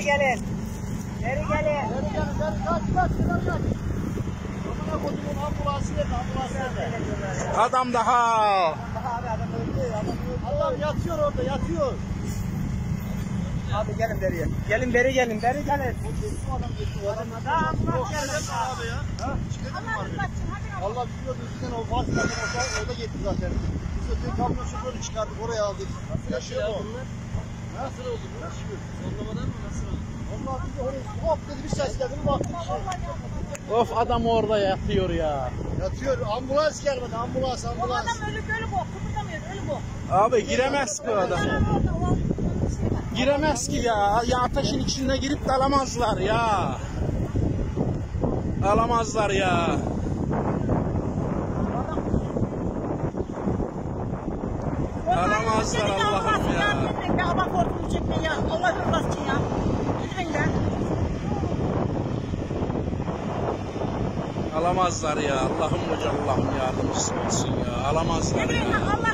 gelin. Geri gelin. Geri gelin. Kaç. Amına kodumun ambulansı nerede? Adam daha. Abi adam öldü. Adam yatıyor orada, yatıyor. Abi gelin beriye. Gelin beri gelin. Beri gelin. Adam abi ya. Allah biliyordu bizden o Fatih'ten orada gitti zaten. Biz de kamyon şoförü çıkardık oraya aldık. Yaşıyor mu? Nasıl oldu bu? Yaşıyor. Zorlamadan mı nasıl oldu? Allah bizi oraya hop dedi bir ses geldi mi baktık. Of adam orada yatıyor ya. Yatıyor. Ambulans gelmedi. Ambulans. O adam ölü bu. Kıpırdamıyor ölü bu. Abi giremez ki o adam. Giremez ki ya. Ya ateşin içine girip de alamazlar ya. Alamazlar ya. Alamazlar Allah'ım ya. Allah korkunu çekme ya. Allah rızası için ya. Lütfen. Alamazlar ya. Allah'ım hoca Allah'ım yardımcısı olsun ya. Alamazlar ya.